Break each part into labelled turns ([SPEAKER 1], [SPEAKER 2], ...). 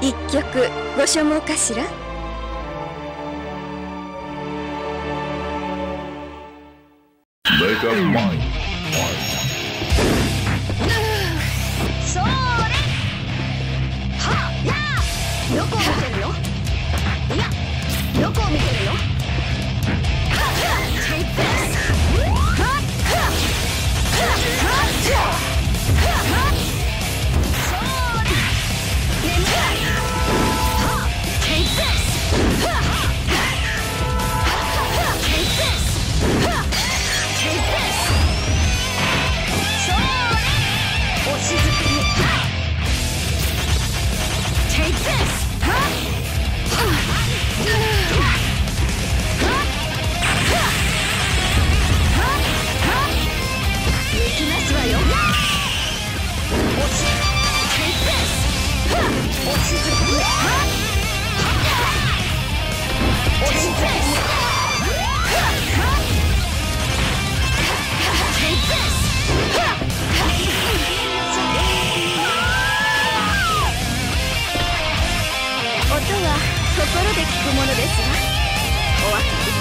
[SPEAKER 1] 一曲ご所望かしら。
[SPEAKER 2] それはっやー、どこを見てるの。いや、どこを見てるの。心で聞くものですわ。お分かり。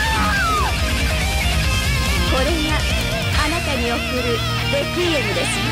[SPEAKER 2] これがあなたに送るレクイエムですよ。